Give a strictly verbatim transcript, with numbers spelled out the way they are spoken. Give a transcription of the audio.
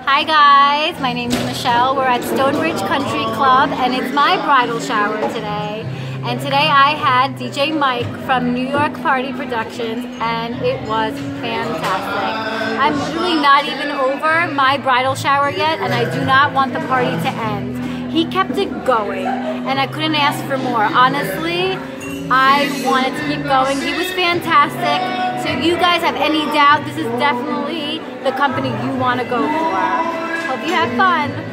Hi guys, my name is Michelle. We're at Stonebridge Country Club and it's my bridal shower today. And today I had D J Mike from New York Party Productions and it was fantastic. I'm literally not even over my bridal shower yet and I do not want the party to end. He kept it going and I couldn't ask for more. Honestly, I wanted to keep going. He was fantastic. So if you guys have any doubt, this is definitely the company you want to go for. Hope you have fun.